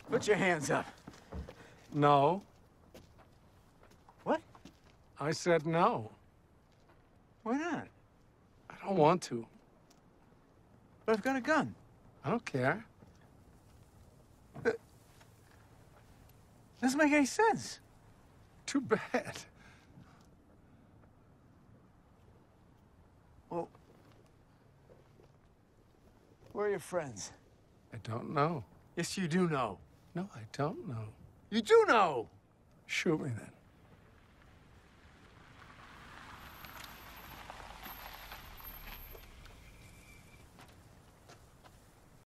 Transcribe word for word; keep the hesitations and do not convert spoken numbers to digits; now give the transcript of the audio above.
Put your hands up. No. What? I said no. Why not? I don't want to. But I've got a gun. I don't care. Doesn't make any sense. Too bad. Well, where are your friends? I don't know. Yes, you do know. No, I don't know. You do know! Shoot me then.